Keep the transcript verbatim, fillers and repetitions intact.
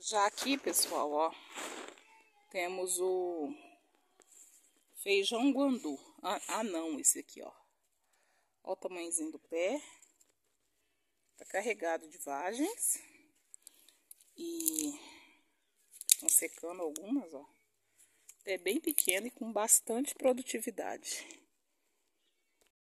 Já aqui, pessoal, ó, temos o feijão guandu. Ah, ah, não, esse aqui, ó. Ó o tamanhozinho do pé. Tá carregado de vagens. E estão secando algumas, ó. É bem pequeno e com bastante produtividade.